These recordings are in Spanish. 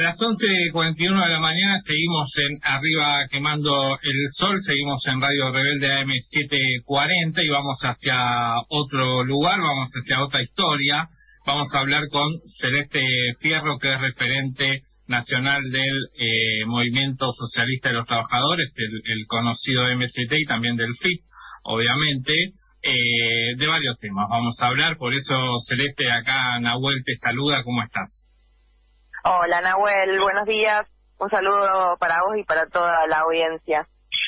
las 11:41 de la mañana seguimos arriba quemando el sol, seguimos en Radio Rebelde AM 740 y vamos hacia otro lugar, vamos hacia otra historia. Vamos a hablar con Celeste Fierro, que es referente nacional del Movimiento Socialista de los Trabajadores, el conocido MST, y también del FIT, obviamente, de varios temas. Vamos a hablar, por eso, Celeste, acá Nahuel te saluda. ¿Cómo estás? Hola, Nahuel, buenos días. Un saludo para vos y para toda la audiencia.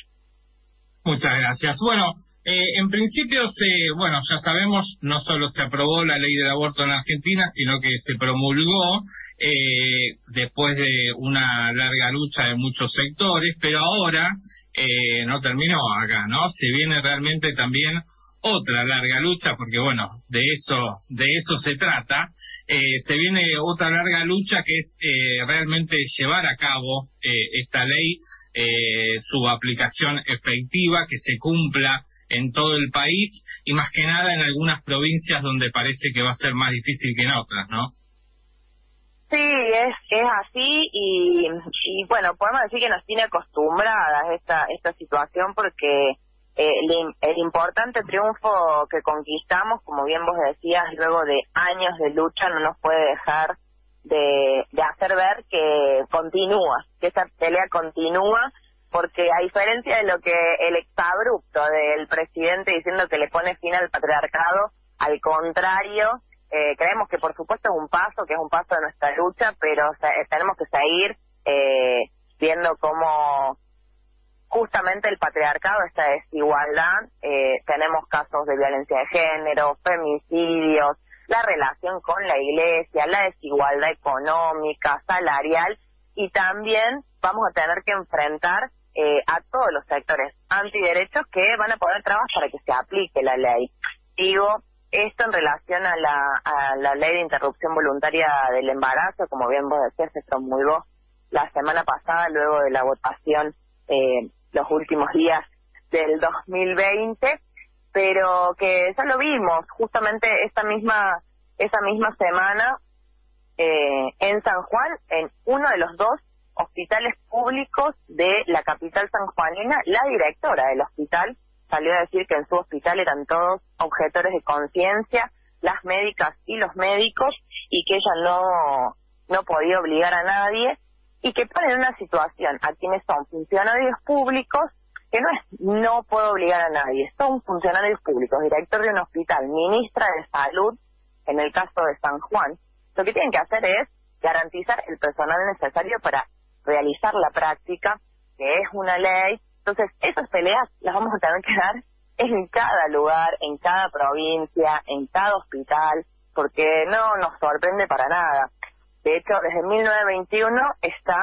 Muchas gracias. Bueno, en principio, ya sabemos, no solo se aprobó la ley del aborto en Argentina, sino que se promulgó después de una larga lucha de muchos sectores, pero ahora no terminó acá, ¿no? Se viene realmente también otra larga lucha, porque bueno, de eso se trata. Se viene otra larga lucha, que es realmente llevar a cabo esta ley, su aplicación efectiva, que se cumpla en todo el país y más que nada en algunas provincias donde parece que va a ser más difícil que en otras, ¿no? Sí, es así y bueno, podemos decir que nos tiene acostumbradas esta situación, porque el importante triunfo que conquistamos, como bien vos decías, luego de años de lucha, no nos puede dejar de hacer ver que continúa, que esa pelea continúa, porque a diferencia de lo que el exabrupto del presidente diciendo que le pone fin al patriarcado, al contrario, creemos que por supuesto es un paso de nuestra lucha, pero tenemos que seguir viendo cómo justamente el patriarcado, esta desigualdad, tenemos casos de violencia de género, femicidios, la relación con la iglesia, la desigualdad económica, salarial, y también vamos a tener que enfrentar a todos los sectores antiderechos que van a poner trabas para que se aplique la ley. Digo, esto en relación a la ley de interrupción voluntaria del embarazo, como bien vos decías, se promulgó la semana pasada luego de la votación los últimos días del 2020, pero que ya lo vimos justamente esa misma semana en San Juan, en uno de los dos hospitales públicos de la capital sanjuanina. La directora del hospital salió a decir que en su hospital eran todos objetores de conciencia, las médicas y los médicos, y que ella no podía obligar a nadie, y que pone en una situación a quienes son funcionarios públicos, que no puedo obligar a nadie, son funcionarios públicos, director de un hospital, ministra de Salud, en el caso de San Juan. Lo que tienen que hacer es garantizar el personal necesario para realizar la práctica, que es una ley. Entonces, esas peleas las vamos a tener que dar en cada lugar, en cada provincia, en cada hospital, porque no nos sorprende para nada. De hecho, desde 1921 está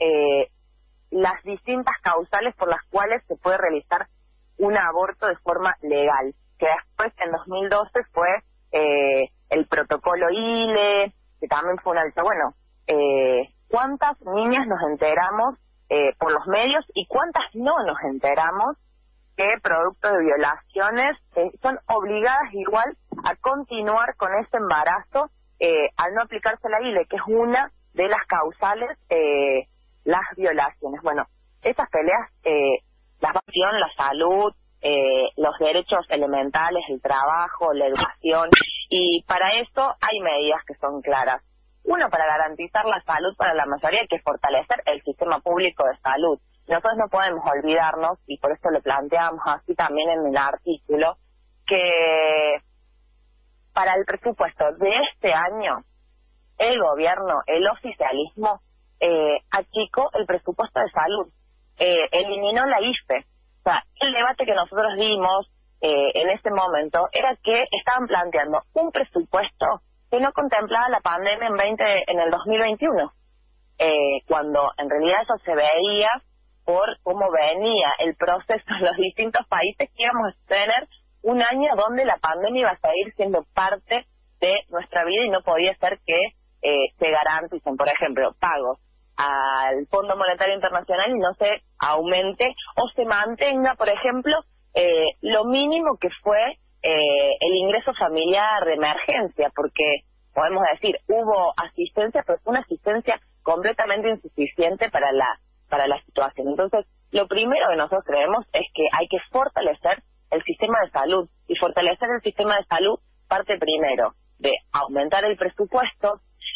las distintas causales por las cuales se puede realizar un aborto de forma legal, que después en 2012 fue el protocolo ILE, que también fue una lucha. Bueno, ¿cuántas niñas nos enteramos por los medios y cuántas no nos enteramos que producto de violaciones son obligadas igual a continuar con ese embarazo al no aplicarse la ILE, que es una de las causales, las violaciones? Bueno, esas peleas, la educación, la salud, los derechos elementales, el trabajo, la educación, y para eso hay medidas que son claras. Uno, para garantizar la salud para la mayoría, hay que fortalecer el sistema público de salud. Nosotros no podemos olvidarnos, y por eso lo planteamos así también en el artículo, que para el presupuesto de este año, el gobierno, el oficialismo, achicó el presupuesto de salud, eliminó la IFE. O sea, el debate que nosotros dimos en ese momento era que estaban planteando un presupuesto que no contemplaba la pandemia en el 2021, cuando en realidad eso se veía por cómo venía el proceso en los distintos países, que íbamos a tener un año donde la pandemia iba a seguir siendo parte de nuestra vida y no podía ser que se garanticen, por ejemplo, pagos al Fondo Monetario Internacional y no se aumente o se mantenga, por ejemplo, lo mínimo que fue el ingreso familiar de emergencia, porque podemos decir, hubo asistencia, pero fue una asistencia completamente insuficiente para la situación. Entonces, lo primero que nosotros creemos es que hay que fortalecer el sistema de salud, y fortalecer el sistema de salud parte primero de aumentar el presupuesto,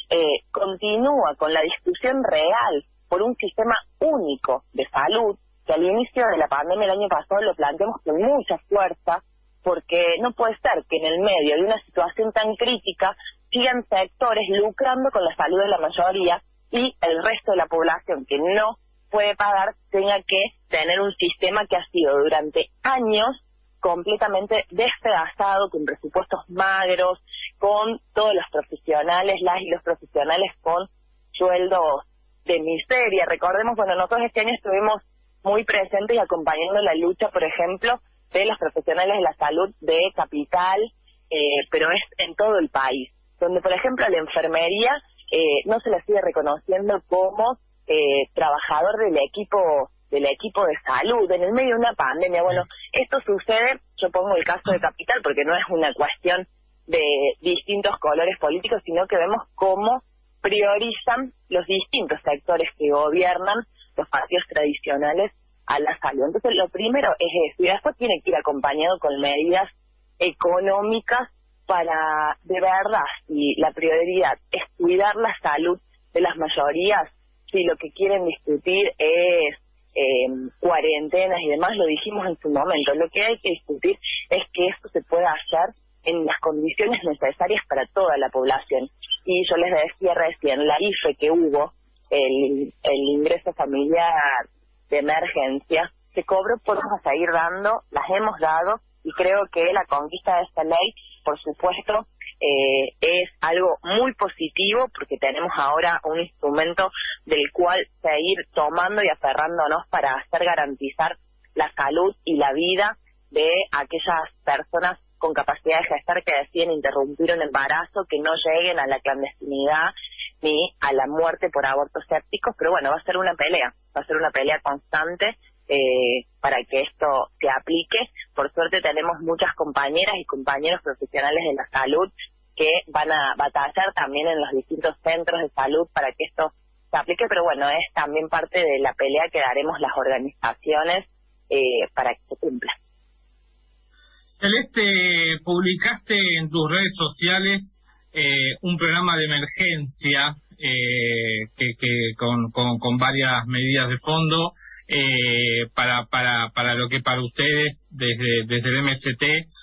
continúa con la discusión real por un sistema único de salud, que al inicio de la pandemia el año pasado lo planteamos con mucha fuerza, porque no puede ser que en el medio de una situación tan crítica sigan sectores lucrando con la salud de la mayoría y el resto de la población que no puede pagar tenga que tener un sistema que ha sido durante años completamente despedazado, con presupuestos magros, con todos los profesionales, las y los profesionales con sueldos de miseria. Recordemos, bueno, nosotros este año estuvimos muy presentes y acompañando la lucha, por ejemplo, de los profesionales de la salud de Capital, pero es en todo el país, donde, por ejemplo, a la enfermería no se la sigue reconociendo como trabajador del equipo de salud en el medio de una pandemia. Bueno, esto sucede, yo pongo el caso de Capital porque no es una cuestión de distintos colores políticos, sino que vemos cómo priorizan los distintos sectores que gobiernan los partidos tradicionales a la salud. Entonces, lo primero es eso, y después tiene que ir acompañado con medidas económicas para, de verdad, si la prioridad es cuidar la salud de las mayorías, si lo que quieren discutir es cuarentenas y demás, lo dijimos en su momento, lo que hay que discutir es que esto se pueda hacer en las condiciones necesarias para toda la población. Y yo les decía recién, la IFE que hubo, el ingreso familiar de emergencia, se cobró, podemos seguir dando, las hemos dado, y creo que la conquista de esta ley, por supuesto, es algo muy positivo, porque tenemos ahora un instrumento del cual seguir tomando y aferrándonos para hacer garantizar la salud y la vida de aquellas personas con capacidad de gestar que deciden interrumpir un embarazo, que no lleguen a la clandestinidad ni a la muerte por abortos sépticos. Pero bueno, va a ser una pelea constante para que esto se aplique. Por suerte tenemos muchas compañeras y compañeros profesionales de la salud que van a batallar también en los distintos centros de salud para que esto se aplique, pero bueno, es también parte de la pelea que daremos las organizaciones para que se cumpla. Celeste, publicaste en tus redes sociales un programa de emergencia que con varias medidas de fondo para lo que para ustedes desde el MST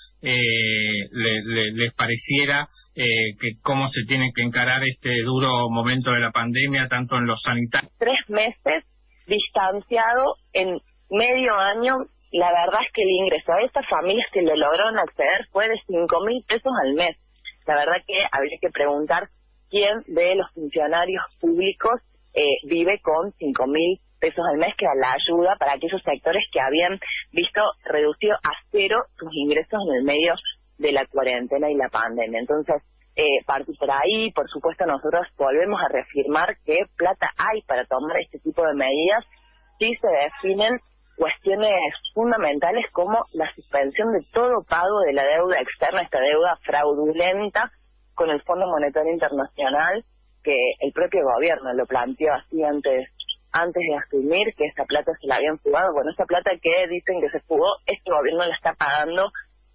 les pareciera que cómo se tiene que encarar este duro momento de la pandemia, tanto en los sanitarios. 3 meses distanciado, en medio año. La verdad es que el ingreso a estas familias que lo lograron acceder fue de 5.000 pesos al mes. La verdad que habría que preguntar quién de los funcionarios públicos vive con 5.000 pesos al mes, que era la ayuda para aquellos sectores que habían visto reducido a cero sus ingresos en el medio de la cuarentena y la pandemia. Entonces, partir por ahí, por supuesto, nosotros volvemos a reafirmar que plata hay para tomar este tipo de medidas si se definen cuestiones fundamentales como la suspensión de todo pago de la deuda externa, esta deuda fraudulenta con el Fondo Monetario Internacional, que el propio gobierno lo planteó así antes de asumir que esta plata se la habían fugado. Bueno, esa plata que dicen que se fugó, este gobierno la está pagando,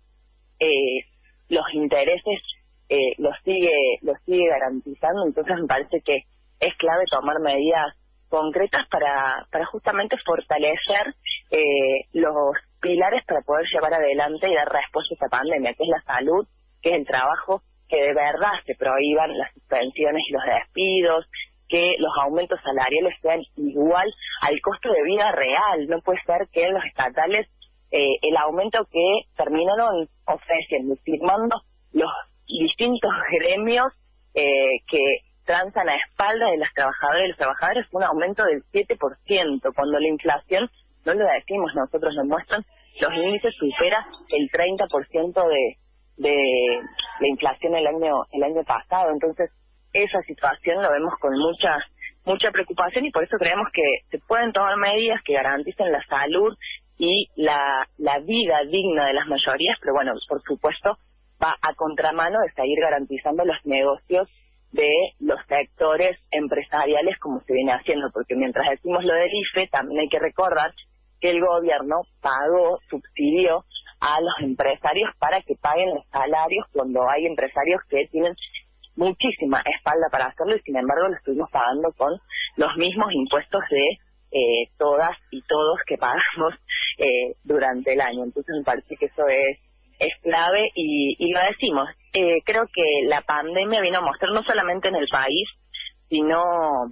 los intereses los sigue garantizando. Entonces me parece que es clave tomar medidas concretas para justamente fortalecer los pilares para poder llevar adelante y dar respuesta a esta pandemia, que es la salud, que es el trabajo, que de verdad se prohíban las suspensiones y los despidos, que los aumentos salariales sean igual al costo de vida real. No puede ser que en los estatales el aumento que terminaron ofreciendo, firmando los distintos gremios que transan a espaldas de las trabajadoras y los trabajadores, fue un aumento del 7%, cuando la inflación, no lo decimos nosotros, lo muestran, los índices supera el 30% de la inflación el año pasado. Entonces, esa situación lo vemos con mucha preocupación, y por eso creemos que se pueden tomar medidas que garanticen la salud y la vida digna de las mayorías, pero bueno, por supuesto, va a contramano de seguir garantizando los negocios de los sectores empresariales como se viene haciendo, porque mientras decimos lo del IFE, también hay que recordar que el gobierno subsidió a los empresarios para que paguen los salarios cuando hay empresarios que tienen muchísima espalda para hacerlo y sin embargo lo estuvimos pagando con los mismos impuestos de todas y todos que pagamos durante el año. Entonces me parece que eso es clave y lo decimos. Creo que la pandemia vino a mostrar no solamente en el país, sino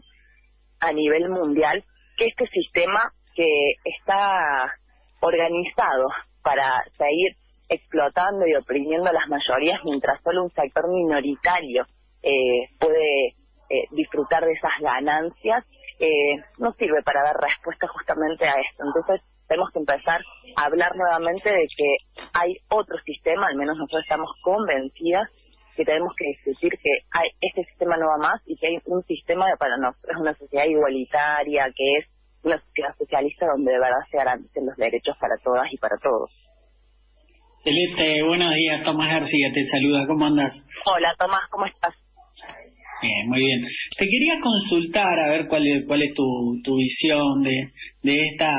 a nivel mundial, que este sistema que está organizado para seguir explotando y oprimiendo a las mayorías mientras solo un sector minoritario puede disfrutar de esas ganancias, no sirve para dar respuesta justamente a esto. Entonces tenemos que empezar a hablar nuevamente de que hay otro sistema, al menos nosotros estamos convencidas que tenemos que discutir que este sistema no va más y que hay un sistema que para nosotros es una sociedad igualitaria, que es una sociedad socialista donde de verdad se garanticen los derechos para todas y para todos. Celeste, buenos días, Tomás García te saluda, ¿cómo andas? Hola Tomás, ¿cómo estás? Bien, muy bien. Te quería consultar a ver cuál es tu visión de esta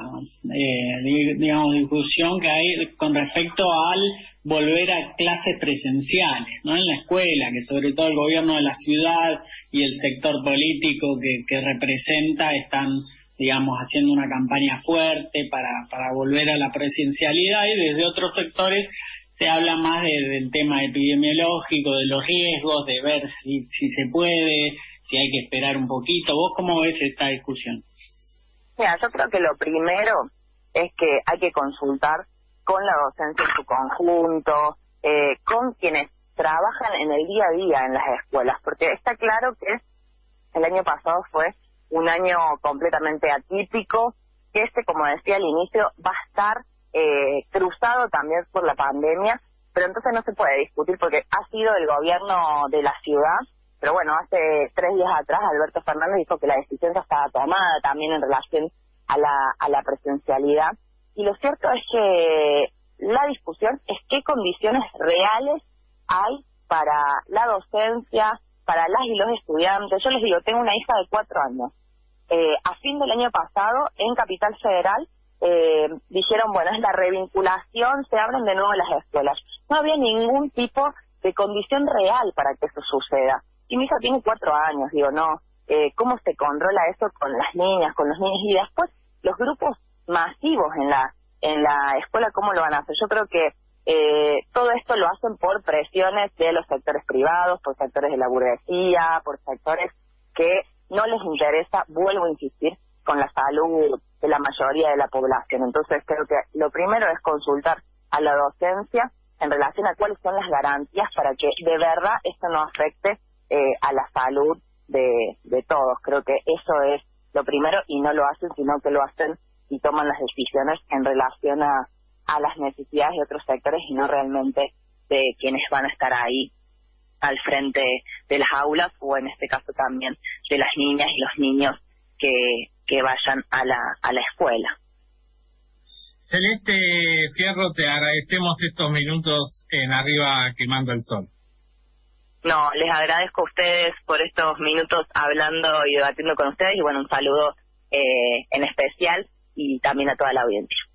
digamos discusión que hay con respecto al volver a clases presenciales, ¿no? En la escuela, que sobre todo el gobierno de la ciudad y el sector político que representa están, digamos, haciendo una campaña fuerte para volver a la presencialidad, y desde otros sectores se habla más del tema epidemiológico, de los riesgos, de ver si se puede, si hay que esperar un poquito. ¿Vos cómo ves esta discusión? Mira, yo creo que lo primero es que hay que consultar con la docencia en su conjunto, con quienes trabajan en el día a día en las escuelas, porque está claro que el año pasado fue un año completamente atípico, que como decía al inicio, va a estar cruzado también por la pandemia, pero entonces no se puede discutir porque ha sido el gobierno de la ciudad, pero bueno, hace 3 días atrás Alberto Fernández dijo que la decisión ya estaba tomada también en relación a la presencialidad, y lo cierto es que la discusión es qué condiciones reales hay para la docencia, para las y los estudiantes. Yo les digo, tengo una hija de 4 años. A fin del año pasado, en Capital Federal, dijeron, bueno, es la revinculación, se abren de nuevo las escuelas. No había ningún tipo de condición real para que eso suceda. Y mi hija tiene 4 años, digo, no, ¿cómo se controla eso con las niñas, con los niños? Y después, los grupos masivos en la escuela, ¿cómo lo van a hacer? Yo creo que todo esto lo hacen por presiones de los sectores privados, por sectores de la burguesía, por sectores que no les interesa, vuelvo a insistir, con la salud de la mayoría de la población. Entonces creo que lo primero es consultar a la docencia en relación a cuáles son las garantías para que de verdad esto no afecte a la salud de todos. Creo que eso es lo primero, y no lo hacen, sino que lo hacen y toman las decisiones en relación a las necesidades de otros sectores y no realmente de quienes van a estar ahí al frente de las aulas, o en este caso también de las niñas y los niños que vayan a la escuela. Celeste Fierro, te agradecemos estos minutos en Arriba Quemando el Sol. No, les agradezco a ustedes por estos minutos hablando y debatiendo con ustedes, y bueno, un saludo en especial y también a toda la audiencia.